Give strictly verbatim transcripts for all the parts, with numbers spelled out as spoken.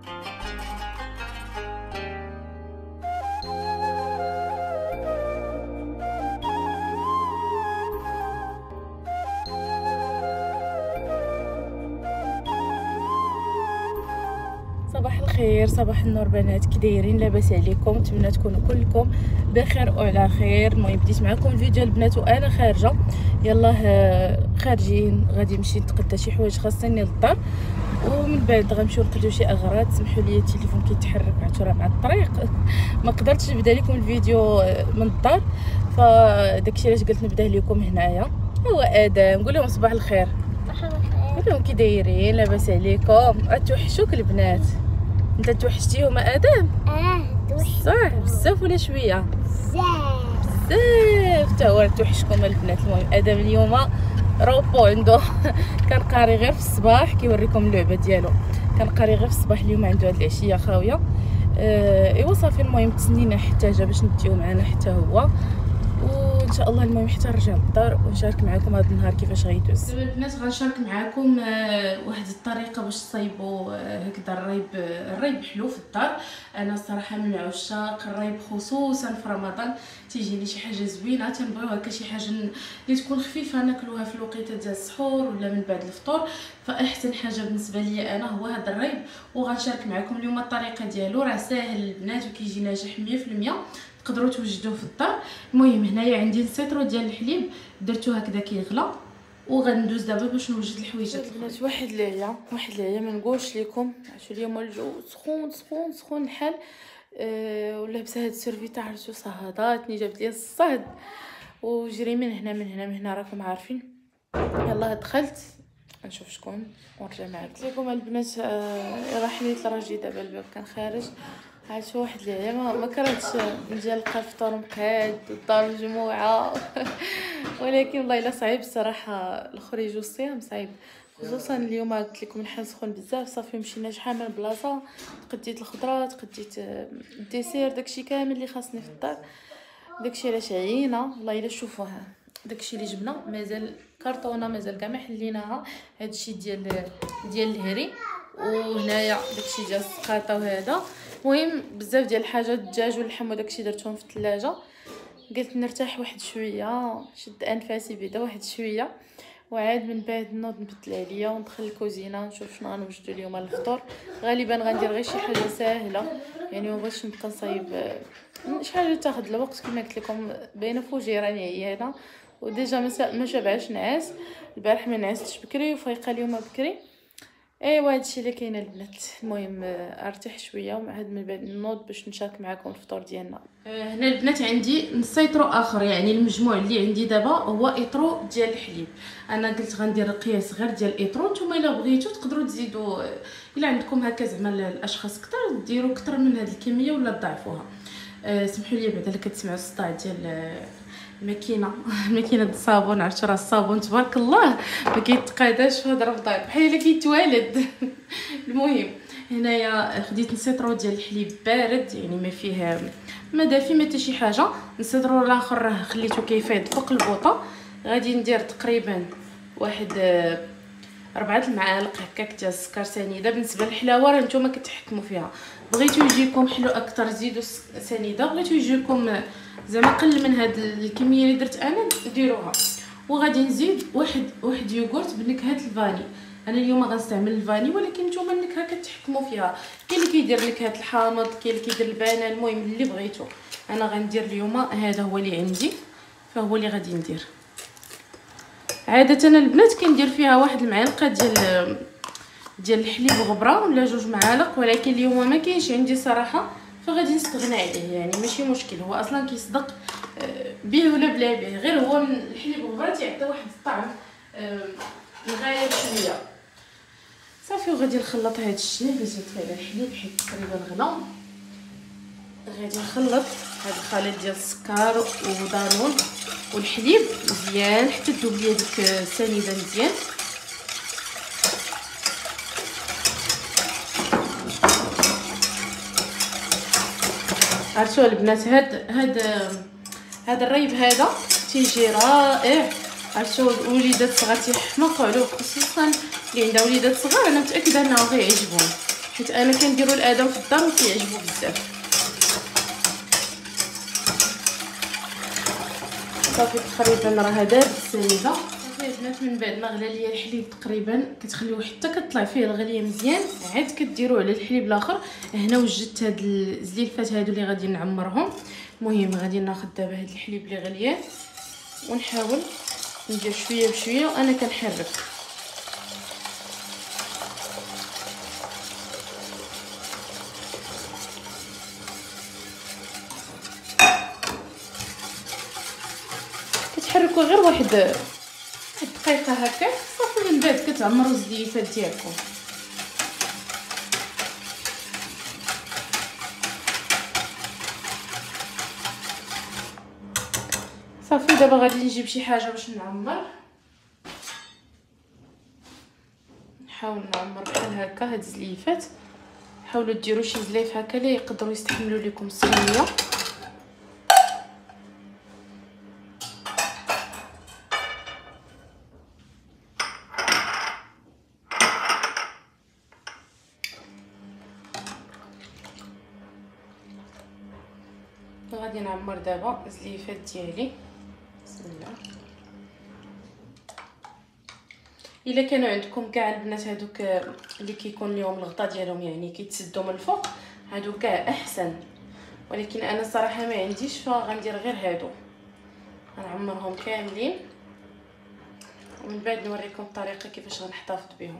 صباح الخير، صباح النور بنات، كي دايرين؟ لاباس عليكم؟ نتمنى تكونوا كلكم بخير وعلى خير. المهم بديت معكم الفيديو البنات وانا خارجه، يلاه خارجين غادي نمشي نتقدى شي حوايج خاصني للدار، ومن بعد غنمشيو نقضيو شي اغراض. سمحوا لي التليفون كيتحرك عرفتو راه مع الطريق ما قدرتش نبدا لكم الفيديو من الدار، فداكشي علاش قلت نبدا لكم هنايا. هو ادم، قول لهم صباح الخير. صباح الخير. قول لهم كي دايرين؟ لاباس عليكم؟ توحشوك البنات؟ انت توحشتيهم ادم؟ اه توحش صح بزاف ولا شويه؟ بزاف بزاف حتى هو توحشكم البنات. المهم ادم اليوم روبو عنده كان قاري غير في الصباح، كيوريكم اللعبه ديالو، كان قاري غير في الصباح، اليوم عنده هاد العشيه خاويه. اه ايوا صافي. المهم تسنينا حتى جا باش نديو معنا حتى هو، وان شاء الله المهم حتى نرجع للدار ونشارك معكم هذا النهار كيفاش غيدوز. دابا البنات غنشارك معكم واحد الطريقه باش تصايبوا هكذا الريب. الريب حلو في الدار، انا الصراحه من عشاق الريب، خصوصا في رمضان تيجيني شي حاجه زوينه، تنبغيو هكا شي حاجه اللي تكون خفيفه ناكلوها في الوقيته ديال السحور ولا من بعد الفطور. فاحسن حاجه بالنسبه لي انا هو هذا الريب، وغنشارك معكم اليوم الطريقه ديالو. راه ساهل البنات وكيجي ناجح مية في المية، تقدروا توجدوه في الدار. المهم هنايا عندي السيترو ديال الحليب، درتو هكذا كيغلى، وغندوز دابا باش نوجد الحويجات البنات. واحد ليله واحد ليله ما نقولش لكم، عرفتوا اليوم الجو سخون سخون سخون الحال. أه ولابسه هاد السيرفيتا، عرفتوا صهداتني، جابت لي الصهد وجري من هنا من هنا من هنا، راكم عارفين. يلاه دخلت نشوف شكون ونرجع معاكم. قلت لكم البنات أه راه حنيت لراجلي دابا، الباب كان خارج. عرفتوا واحد الليله ما, ما كرهتش نجي نلقى الفطور مقاد والدار مجموعه ولكن والله الا صعيب الصراحه الخروج والصيام صعيب، خصوصا اليوم قلت لكم الحال سخون بزاف. صافي مشينا شحال من بلاصه، تقديت الخضره، تقديت الديسير، داكشي كامل اللي خاصني في الدار. داكشي علاش عيينا والله الا. شوفوها داكشي اللي جبنا مازال كرتونه، مازال كاع ما حليناها. هادشي ديال ديال الهري، وهنايا داكشي ديال السقاطه وهذا. المهم بزاف ديال الحاجات، الدجاج واللحم وداكشي درتهم في الثلاجه. قلت نرتاح واحد شويه، شد انفاسي بعدا واحد شويه، وعاد من بعد نوض نبدل عليا وندخل الكوزينه نشوف شنو غنوجدو اليوم الفطور. غالبا غندير غير شي حاجه ساهله، يعني ما بغيتش نبقى نصايب شي حاجه تاخذ الوقت. كما قلت لكم باينه فوجي راني عيانه وديجا ما شبعش نعاس. البارح ما نعستش بكري وفايقه اليوم بكري. ايوا هادشي اللي كاين البنات. المهم ارتاح شويه وعاد من بعد نوض باش نشارك معكم الفطور ديالنا. هنا البنات عندي نص ايطرو اخر، يعني المجموع اللي عندي دابا هو ايطرو ديال الحليب. انا قلت غندير القياس غير ديال ايطرو، نتوما الا بغيتو تقدروا تزيدوا، الا عندكم هكا زعما الاشخاص كثر ديروا كثر من هذه الكميه ولا تضاعفوها. أه سمحوا لي بعدا اللي كتسمعوا الصداع ديال الماكينه الماكينه د الصابون. عرفتوا راه الصابون تبارك الله ما كيتقاداش في هذا رمضان، بحال الا كيتوالد المهم هنايا خديت نسيطرو ديال الحليب بارد، يعني ما فيه ما دافي ما حتى شي حاجه. نسيطرو الاخر راه خليته كيفيض فوق البوطه. غادي ندير تقريبا واحد أربعة المعالق هكاك ديال السكر سنيده. بالنسبه للحلاوه راه نتوما كتحكموا فيها، بغيتو يجيكم حلو اكثر زيدوا سنيده، بغيتو يجيكم زعما قل من هاد الكميه اللي درت انا ديروها. وغادي نزيد واحد واحد يوغورت بنكهه الفاني. انا اليوم غنستعمل الفاني، ولكن نتوما النكهه كتحكموا فيها. كاين اللي كيدير نكهه الحامض، كاين اللي كيدير البنان، المهم اللي بغيتو. انا غندير اليوم هذا هو اللي عندي، فهو اللي غادي ندير. عاده البنات كندير فيها واحد المعلقه ديال ديال الحليب غبره ولا جوج معالق، ولكن اليوم ما كاينش عندي صراحه، فغادي نستغنى عليه. يعني ماشي مشكل، هو اصلا كيصدق به ولا بلا به، غير هو من الحليب غبره تيعطي واحد الطعم مغاير شويه. صافي وغادي نخلط هاد الشيء اللي زدت على الحليب حيت تقريبا غلا. غادي نخلط هاد الخليط ديال السكر ودانون والحليب مزيان حتى تذوب ليا ديك السنيده مزيان. عرفتوا البنات هاد هاد هاد الريب هذا تيجي رائع. عرفتوا الوليدات الصغار تيحماقوا عليه، خصوصا اللي عندها وليدات صغار انا متاكده انهم غيعجبهم. حيت انا كنديرو الادم في الدار وكيعجبو بزاف. صافي تقريبا راه دابت السنيده. صافي البنات من بعد ما غلا ليا الحليب تقريبا كتخليوه حتى كطلع فيه الغليه مزيان، عاد كديروه على الحليب الاخر. هنا وجدت هاد الزليفات هادو اللي غادي نعمرهم. المهم غادي ناخذ دابا هاد الحليب اللي غليان ونحاول ندير شويه بشويه وانا كنحرك. كتحركوا غير واحد واحد دقيقه هكا صافي. من بعد كتعمروا الزليفات ديالكم. صافي دابا غادي نجيب شي حاجه باش نعمر. نحاول نعمر بحال هكا هاد الزليفات. حاولوا ديروا شي زليف هكا اللي يقدروا يستحملوا لكم السخونيه. غادي نعمر دابا الزليفات ديالي. بسم الله. الا كانوا عندكم كاع البنات هادوك اللي كيكون لهم الغطاء ديالهم يعني كيتسدوا من الفوق، هادو كاع احسن، ولكن انا صراحه ما عنديش فغندير غير هادو. غنعمرهم كاملين ومن بعد نوريكم الطريقه كيفاش غنحتفظ بهم.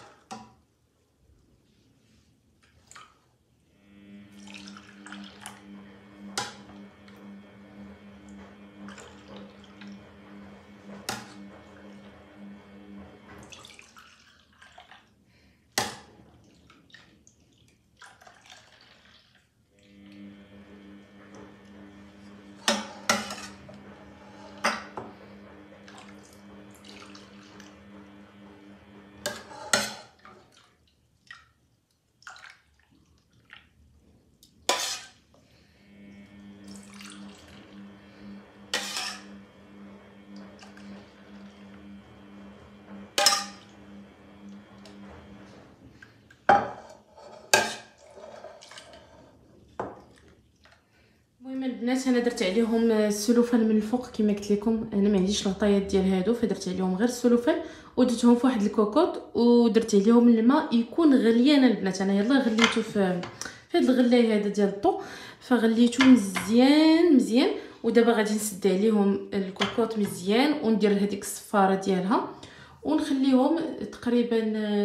البنات انا درت عليهم السلوفان من الفوق كما قلت لكم. انا ما عنديش الغطيات ديال هادو فدرت عليهم غير السلوفان ودرتهم في واحد الكوكوط ودرت عليهم الماء يكون غليان البنات. انا يلاه غليته في في هاد الغلايه هذا ديال الضو فغليته مزيان مزيان. ودابا غادي نسد عليهم الكوكوط مزيان وندير هذيك الصفاره ديالها ونخليهم تقريبا.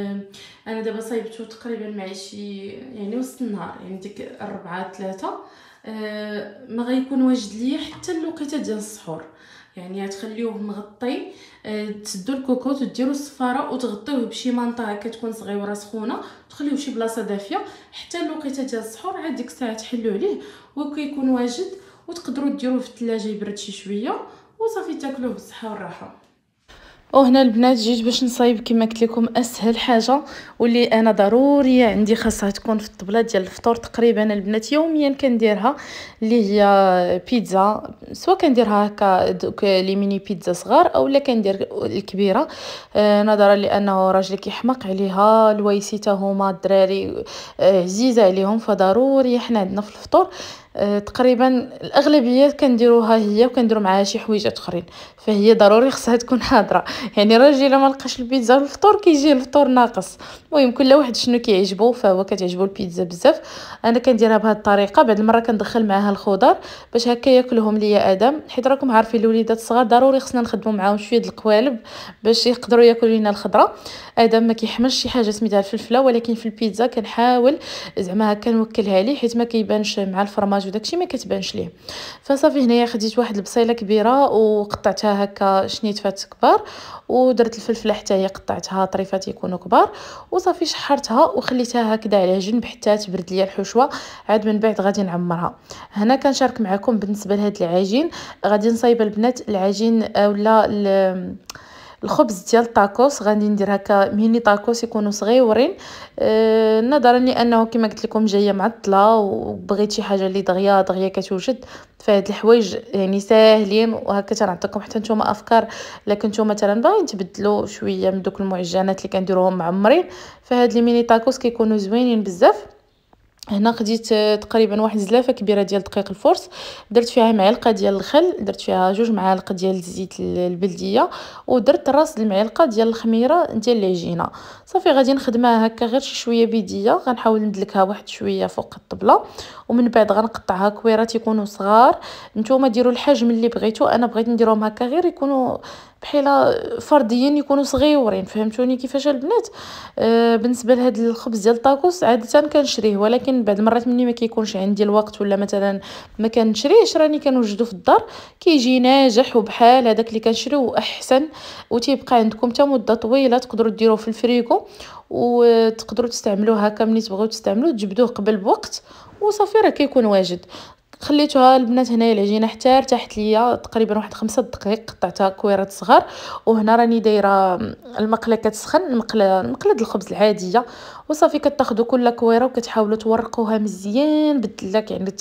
انا دابا صايبته تقريبا مع شي يعني وسط النهار يعني ديك أربعة ثلاثة. آه ما غيكون واجد ليا حتى الوقيته ديال السحور. يعني غتخليوه مغطي. آه تسدوا الكوكوط وديروا الصفاره وتغطيوه بشي منطقه هكا تكون صغيره سخونه تخليوه شي بلاصه دافيه حتى الوقيته ديال السحور. عاد ديك الساعه تحلوا عليه وكيكون واجد وتقدروا ديروه في الثلاجه يبرد شي شويه وصافي تاكلوه بالصحه والراحه. وهنا البنات جيت باش نصايب كما قلت لكم اسهل حاجه واللي انا ضروريه عندي خاصها تكون في الطبله ديال الفطور. تقريبا البنات يوميا كنديرها اللي هي بيتزا، سواء كنديرها هكا دوك لي ميني بيتزا صغار اولا كندير الكبيره. آه نظرا لانه راجلي كيحمق عليها، الويسيته هما الدراري آه عزيزه عليهم، فضروري حنا عندنا في الفطور أه تقريبا الاغلبيه كنديروها هي وكنديروا معاها شي حويجات اخرين، فهي ضروري خصها تكون حاضره. يعني راجلي الا ما لقاش البيتزا الفطور كيجي الفطور ناقص. المهم كل واحد شنو كيعجبو، فهو كتعجبو البيتزا بزاف. انا كنديرها بهذه الطريقه. بعد المره كندخل معاها الخضر باش هكا ياكلهم ليا ادم، حيت راكم عارفين الوليدات الصغار ضروري خصنا نخدموا معاهم شويه د القوالب باش يقدروا ياكلوا لينا الخضره. ادم ما كيحملش شي حاجه سميتها الفلفله، ولكن في البيتزا كنحاول زعما هكا نوكلها ليه حيت ما كيبانش مع الفرماج وداكشي ما كتبانش ليه. فصافي هنايا خديت واحد البصيله كبيره وقطعتها هكا شنيتفات كبار ودرت الفلفله حتى هي قطعتها طريفات يكونوا كبار وصافي شحرتها وخليتها هكذا على جنب حتى تبرد ليا الحشوه. عاد من بعد غادي نعمرها. هنا كنشارك معكم بالنسبه لهاد العجين. غادي نصايب البنات العجين اولا الخبز ديال الطاكوس. غادي ندير هكا ميني طاكوس يكونوا صغيورين، أه نظرا لانه كما قلت لكم جايه معطله وبغيت شي حاجه اللي دغيا دغيا كتوجد. فهاد الحوايج يعني ساهلين، وهكا تنعطيكم حتى نتوما افكار الا كنتو مثلا باغيين تبدلوا شويه من دوك المعجنات اللي كنديروهم معمرين. فهاد لي ميني طاكوس كيكونوا زوينين بزاف. هنا خديت تقريبا واحد زلافه كبيره ديال دقيق الفرص، درت فيها معلقه ديال الخل، درت فيها جوج معالق ديال الزيت البلديه، ودرت راس المعلقه ديال الخميره ديال العجينه. صافي غادي نخدمها هكا غير شي شويه بيديه، غنحاول ندلكها واحد شويه فوق الطبله، ومن بعد غنقطعها كويرات يكونوا صغار. نتوما ديروا الحجم اللي بغيتو، انا بغيت نديرهم هكا غير يكونوا بحال فرديين، يكونوا صغيورين. فهمتوني كيفاش البنات؟ آه بالنسبه لهاد الخبز ديال الطاكوس عاده كنشريه، ولكن بعض المرات ملي ما كيكونش عندي الوقت ولا مثلا ما كنشريهش راني كنوجدو في الدار، كيجي ناجح وبحال هذاك اللي كنشريو احسن، وتيبقى عندكم حتى مده طويله. تقدروا ديروه في الفريغو وتقدروا تستعملوه هكا ملي تبغيو تستعملوه، تجبدوه قبل بوقت وصافي راه كيكون واجد. خليتوها البنات هنايا العجينه حتى ارتاحت ليا تقريبا واحد خمسة دقائق، قطعتها كويرات صغار. وهنا راني دايره المقله كتسخن، المقله مقله الخبز العاديه، وصافي كتاخذوا كل كويره وكتحاولوا تورقوها مزيان بالدلاك، يعني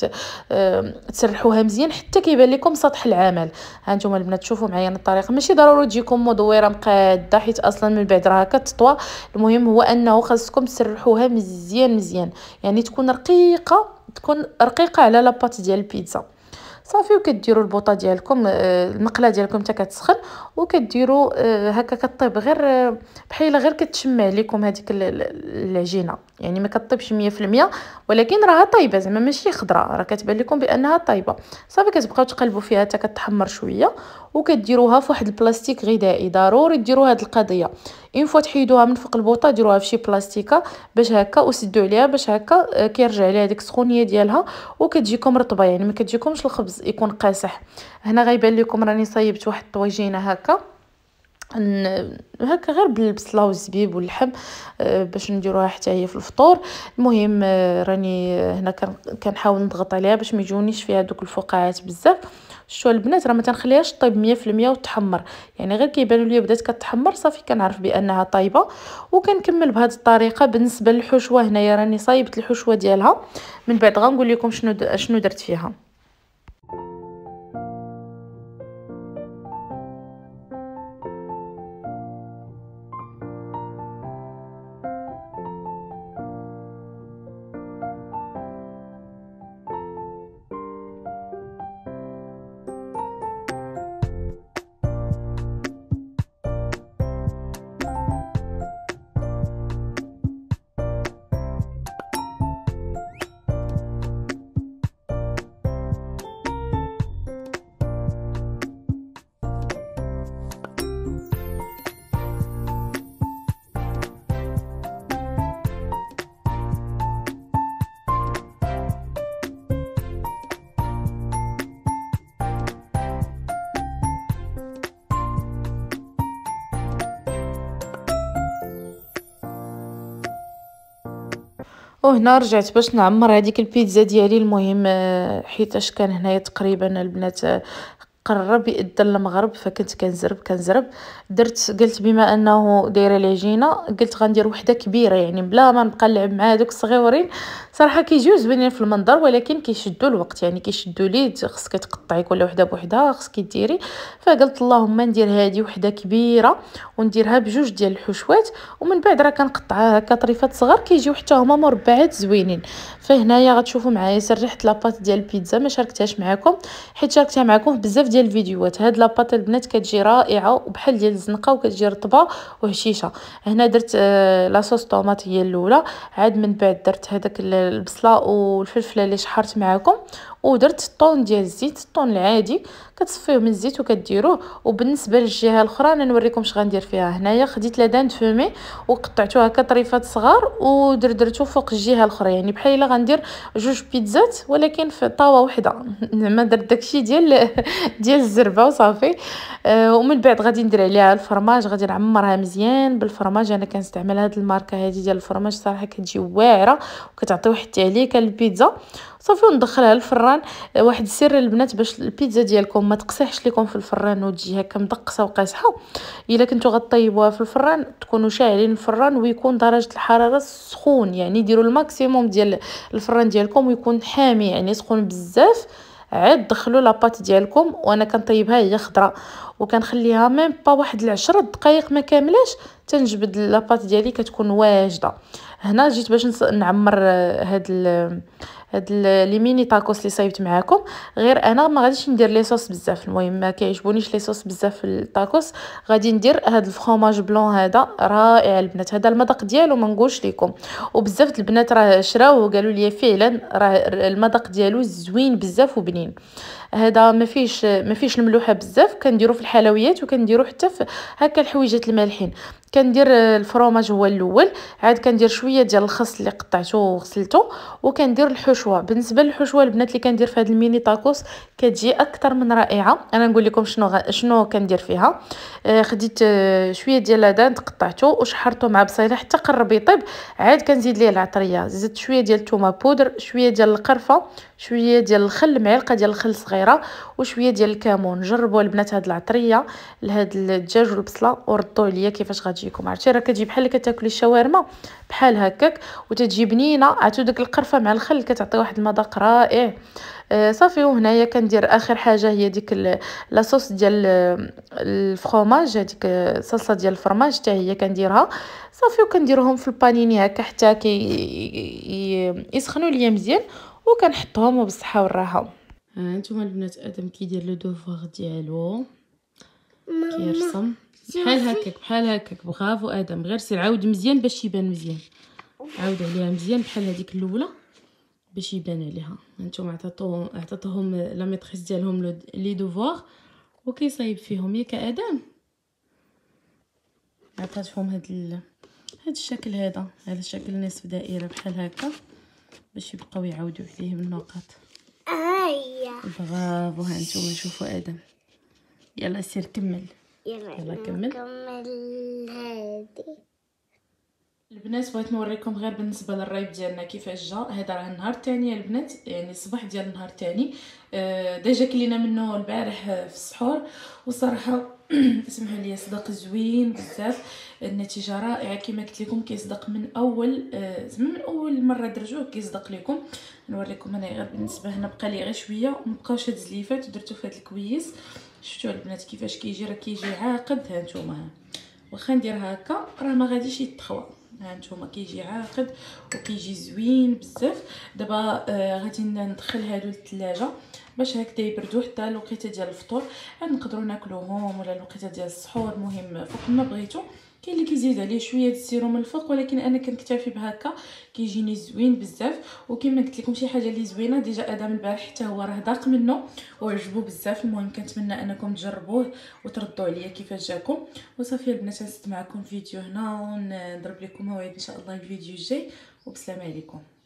تسرحوها مزيان حتى كيبان لكم سطح العمل. ها نتوما البنات شوفوا معايا الطريقه، ماشي ضروري تجيكم مدوره مقاده حيت اصلا من بعد راها كتطوى. المهم هو انه خاصكم تسرحوها مزيان مزيان، يعني تكون رقيقه، تكون رقيقه على لاباط ديال البيتزا. صافي وكديروا البوطه ديالكم، المقله ديالكم حتى كتسخن، وكديروا هكا كطيب غير بحال غير كتشمع لكم هذيك العجينه، يعني ما كطيبش مية في المية، ولكن راها طيبه زعما ماشي خضراء، راه كتبان لكم بانها طيبه. صافي كتبقاو تقلبوا فيها حتى كتحمر شويه، وكديروها في واحد البلاستيك غذائي. ضروري ديروا هذه القضيه، اون فوا تحيدوها من فوق البوطه ديروها في شي بلاستيكه باش هكا، وسدوا عليها باش هكا كيرجع ليها ديك السخونيه ديالها وكتجيكم رطبه، يعني ما كتجيكمش الخبز يكون قاصح. هنا غيبان لكم راني صايبت واحد الطويجينه هكا هكا غير بالبصله والزبيب واللحم باش نديروها حتى هي في الفطور. المهم راني هنا كنحاول نضغط عليها باش ما يجونيش فيها دوك الفقاعات بزاف. شتو البنات راه ما تنخليهاش طيب مية في المية وتحمر، يعني غير كيبانوا لي بدات كتحمر صافي كنعرف بانها طايبه. وكنكمل بهذه الطريقه. بالنسبه للحشوه هنايا راني صايبت الحشوه ديالها، من بعد غنقول لكم شنو شنو درت فيها. وهنا رجعت باش نعمر هذيك البيتزا ديالي. المهم حيتاش كان هنايا تقريبا البنات قرب يأذن المغرب، فكنت كنزرب كنزرب درت قلت بما انه دايره العجينه قلت غندير وحده كبيره، يعني بلا ما نبقى نلعب مع هذوك الصغيورين. صراحه كيجيو زوينين في المنظر ولكن كيشدوا الوقت، يعني كيشدوا ليد، خصك تقطعي كل وحده بوحدها خصك ديري. فقلت اللهم ندير هذه وحده كبيره ونديرها بجوج ديال الحشوات، ومن بعد راه كنقطعها هكا طريفات صغار كيجيو حتى هما مربعات زوينين. فهنايا غتشوفوا معايا سرحت لاباط ديال البيتزا، ما شاركتهاش معكم حيت شاركتها معكم في بزاف ديال الفيديوهات. هاد لاباط البنات كتجي رائعه وبحال ديال الزنقه وكتجي رطبه وهشيشه. هنا درت آه لاصوص طوماط هي الاولى، عاد من بعد درت هذاك البصله والفلفله اللي شحرت معكم، ودرت الطون ديال الزيت، الطون العادي كتصفيه من الزيت وكديروه. وبالنسبه للجهه الاخرى انا نوريكم اش غندير فيها. هنايا خديت لادان فومي وقطعته هكا طريفات صغار ودردرته فوق الجهه الاخرى، يعني بحال الا غندير جوج بيتزات ولكن في طاوه وحده. زعما درت داكشي ديال ديال الزربه وصافي. آه ومن بعد غادي ندير عليها الفرماج، غادي نعمرها مزيان بالفرماج. انا كنستعمل هاد الماركه هذه ديال الفرماج صراحه كتجي واعره وكتعطي واحد التعليكه للبيتزا صافي. وندخلها للفران. آه واحد السر البنات باش البيتزا ديالكم ما تقصحش لكم في الفران وتجي هكا مدقسه وقاصحه، الا كنتو غطيبوها في الفران تكونوا شاعلين الفران ويكون درجه الحراره سخون، يعني ديروا الماكسيموم ديال الفران ديالكم ويكون حامي يعني سخون بزاف. عاد دخلوا لاباط ديالكم، وانا كنطيبها هي خضراء وكنخليها ميم با واحد العشرة دقائق ما كاملاش تنجبد لاباط ديالي كتكون واجده. هنا جيت باش نعمر هاد ال هاد لي ميني طاكوس اللي صايبت معاكم. غير انا ما غاديش ندير لي صوص بزاف، المهم ما كيعجبونيش لي صوص بزاف في الطاكوس. غادي ندير هاد الفرomاج بلون هذا رائع البنات، هذا المذاق ديالو ما نقولش لكم. وبزاف البنات راه شراوه وقالوا لي فعلا راه المذاق ديالو زوين بزاف وبنين. هذا ما فيش ما فيش الملوحه بزاف، كنديرو في الحلويات وكنديرو حتى في هكا الحويجات المالحين. كندير الفرomاج هو الاول، عاد كندير شويه ديال الخس اللي قطعته وغسلته، وكندير الحشوه. بالنسبه للحشوه البنات اللي كندير في هذا الميني طاكوس كتجي اكثر من رائعه. انا نقول لكم شنو غ... شنو كندير فيها. آه خديت آه شويه ديال لادان قطعته وشحرته مع بصيله حتى قرب يطيب. عاد كنزيد ليه العطريه، زدت شويه ديال الثومه بودر، شويه ديال القرفه، شويه ديال الخل، معلقه ديال الخل صغيره، وشويه ديال الكمون. جربوا البنات هاد العطريه لهاد الدجاج والبصله وردوا عليا كيفاش غتجيكم. عرفتي راه كتجي بحال اللي كتاكلي الشاورما بحال هكاك وتتجي بنينه. عرفتوا داك القرفه مع الخل كتعطي واحد المذاق رائع. آه صافي. وهنايا كندير اخر حاجه هي ديك لاصوص ديال الفرomاج، هذيك الصلصه ديال الفرماج حتى هي كنديرها صافي. وكنديرهم في البانيني هكا حتى كي يسخنوا ليا مزيان وكنحطهم وبالصحه والراحه. ها انتم البنات ادم كيدير لو دوفوار ديالو كيرسم بحال هكاك بحال هكاك. برافو ادم، غير سير عاود مزيان باش يبان مزيان، عاود عليها مزيان بحال هذيك الاولى باش يبان عليها. هانتوما عطاتو عطاتهم لا ميطريس ديالهم لي دوفوار وكيصايب فيهم ياك ادم. عطاتهم هاد ال... هاد الشكل هذا، هذا الشكل نصف دائره بحال هكا باش يبقاو يعاودوا عليه بالنقط. اييه برافو. هانتوما شوفوا ادم، يلا سير كمل. يلا كمل. نكمل هادي البنات. بغيت نوريكم غير بالنسبه للرايب ديالنا كيفاش جا. هذا راه النهار الثاني البنات، يعني الصباح ديال النهار الثاني. آه ديجا كلينا منه البارح في السحور، وصراحه اسمحوا لي صدق زوين بزاف. النتيجه رائعه كما قلت لكم، كيصدق من اول آه زعما من اول مره درجوه كيصدق لكم. نوريكم انا غير بالنسبه هنا بقى لي غير شويه ومبقاوش هاد الزليفات ودرتو في هاد الكويس. شفتوا البنات كيفاش كيجي، راه كيجي عاقد. ها نتوما واخا ندير هكا راه ما غاديش يتخوى. ها نتوما كيجي عاقد وكيجي زوين بزاف. دابا آه غادي ندخل هادو للثلاجه باش هكذا يبردوا حتى الوقيته ديال الفطور. عاد نقدروا ناكلوهم ولا الوقيته ديال السحور، المهم فوق ما بغيتو. كاين اللي كيزيد عليه شويه السيرو من الفوق، ولكن انا كنكتفي بهكا كيجيني زوين بزاف. وكما قلت لكم شي حاجه اللي زوينه ديجا ادم البارح حتى هو راه ذاق منه وعجبو بزاف. المهم كنتمنى انكم تجربوه وتردوا عليا كيفاش جاكم. وصافي البنات نسيت معكم فيديو هنا ونضرب لكم موعد ان شاء الله الفيديو الجاي، وبسلام عليكم.